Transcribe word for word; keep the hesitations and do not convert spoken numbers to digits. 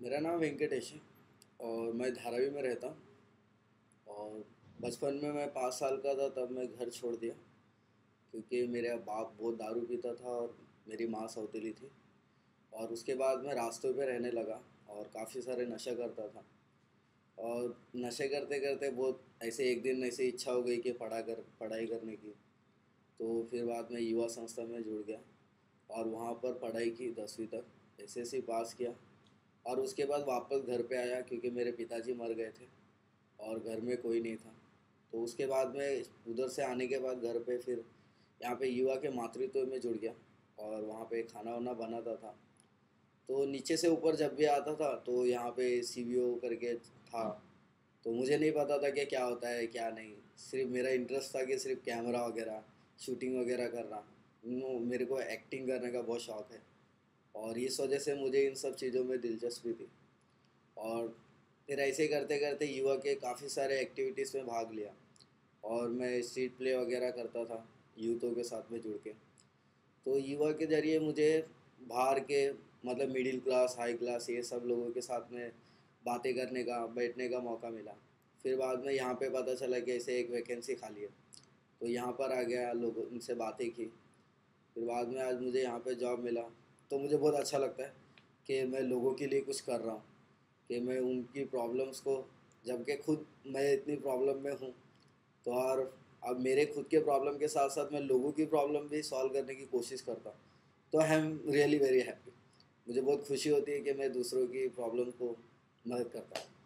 मेरा नाम वेंकटेश है और मैं धारावी में रहता हूँ। और बचपन में मैं पाँच साल का था तब मैं घर छोड़ दिया, क्योंकि मेरा बाप बहुत दारू पीता था और मेरी माँ सौतेली थी। और उसके बाद मैं रास्तों पे रहने लगा और काफ़ी सारे नशा करता था। और नशे करते करते बहुत ऐसे एक दिन ऐसे इच्छा हो गई कि पढ़ा कर पढ़ाई करने की। तो फिर बाद में युवा संस्था में जुड़ गया और वहाँ पर पढ़ाई की दसवीं तक एस एस सी पास किया। और उसके बाद वापस घर पे आया क्योंकि मेरे पिताजी मर गए थे और घर में कोई नहीं था। तो उसके बाद में उधर से आने के बाद घर पे फिर यहाँ पे युवा के मातृत्व में जुड़ गया और वहाँ पे खाना वाना बनाता था। तो नीचे से ऊपर जब भी आता था तो यहाँ पे सी बी ओ करके था। तो मुझे नहीं पता था कि क्या होता है क्या नहीं। सिर्फ मेरा इंटरेस्ट था कि सिर्फ कैमरा वगैरह शूटिंग वगैरह करना। नो, मेरे को एक्टिंग करने का बहुत शौक है और इस वजह से मुझे इन सब चीज़ों में दिलचस्पी थी। और फिर ऐसे करते करते युवा के काफ़ी सारे एक्टिविटीज़ में भाग लिया और मैं स्ट्रीट प्ले वगैरह करता था यूथों के साथ में जुड़ के। तो युवा के ज़रिए मुझे बाहर के मतलब मिडिल क्लास हाई क्लास ये सब लोगों के साथ में बातें करने का बैठने का मौका मिला। फिर बाद में यहाँ पे पता चला कि ऐसे एक वैकेंसी खाली है, तो यहाँ पर आ गया, लोगों उनसे बातें की। फिर बाद में आज मुझे यहाँ पे जॉब मिला। तो मुझे बहुत अच्छा लगता है कि मैं लोगों के लिए कुछ कर रहा हूँ, कि मैं उनकी प्रॉब्लम्स को, जबकि खुद मैं इतनी प्रॉब्लम में हूँ, तो और अब मेरे खुद के प्रॉब्लम के साथ साथ मैं लोगों की प्रॉब्लम भी सॉल्व करने की कोशिश करता हूँ। तो I am really very happy. मुझे बहुत खुशी होती है कि मैं दूसरों की प्रॉब्लम को मदद करता हूँ।